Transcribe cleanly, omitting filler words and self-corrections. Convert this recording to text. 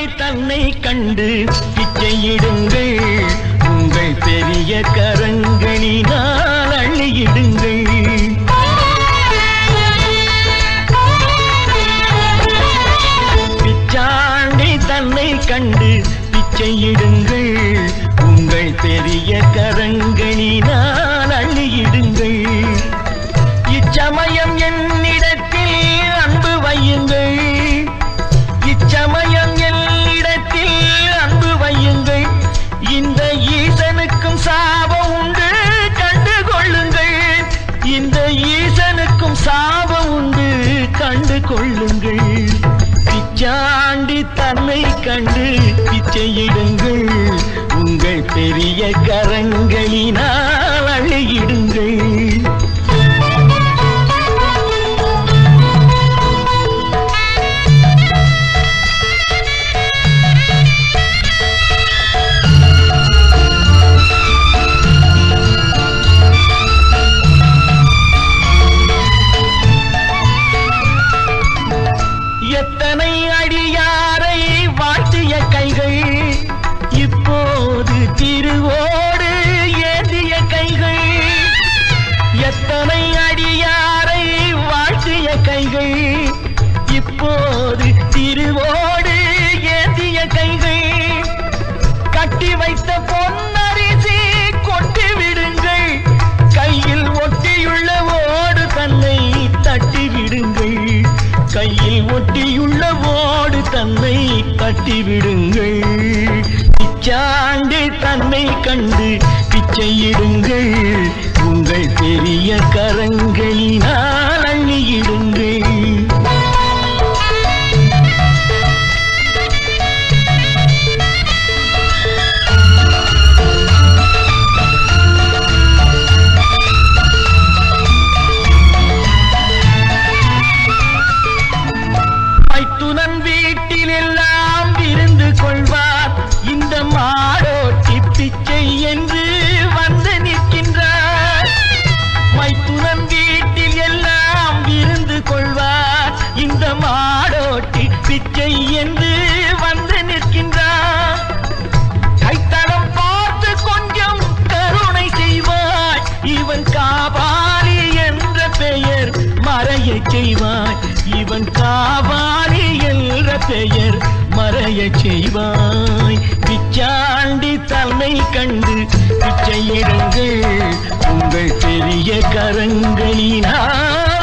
தன்னை கண்டு பிச்சையிடுங்கள் உங்கள் பெரிய கரங்களினால் அள்ளியிடுங்கள் பிச்சாண்டி தன்னை கண்டு பிச்சையிடுங்கள் உங்கள் பெரிய கரங்களினால் அள்ளியிடுங்கள் இச்சமயம் என்னிடத்தில் அன்பு வையுங்கள் இச்சமயம் என்னிடத்தில் அன்பு வையுங்கள் இந்த ஈசனுக்கும் சாபம் உண்டு கண்டு கொள்ளுங்கள் இந்த ஈசனுக்கும் சாபம் உண்டு கண்டு கொள்ளுங்கள் பிச்சாண்டி தன்னை கண்டு பிச்சையிடுங்கள் உங்கள் பெரிய கரங்களினால் அள்ளியிடுங்கள் எத்தனை அடியாரை வாழ்த்திய கைகள் இப்போது திருவோடு ஏந்திய கைகள் எத்தனை அடியாரை வாழ்த்திய கைகள் இப்போது திருவோடு ஏந்திய கைகள் கட்டி வைத்த பொன்னரிசி கொட்டி விடுங்கள் கையில் ஒட்டியுள்ள ஓடு தன்னை தட்டி விடுங்கள் கையில் ஒட்டியுள்ள ஓடு தன்னை தட்டி விடுங்கள் பிச்சாண்டி தன்னை கண்டு பிச்சையிடுங்கள் உங்கள் பெரிய கரங்களினால் அள்ளியிடுங்கள் மைத்துனன் வீட்டில் எல்லாம் விருந்து கொள்வார் இந்த மாடோட்டி பிச்சை என்று வந்து நிற்கின்றார் மைத்துனன் வீட்டில் எல்லாம் விருந்து கொள்வார் இந்த மாடோட்டி பிச்சை என்று வந்து நிற்கின்றார் கைத்தடம் பார்த்து கொஞ்சம் கருணை செய்வார் இவன் காபாலி என்ற பெயர் மறைய செய்வாய் இவன் காவாலி என்ற பெயர் மறைய செய்வாய் பிச்சாண்டி தன்னை கண்டு பிச்சையிடுங்கள் உங்கள் பெரிய கரங்களினால்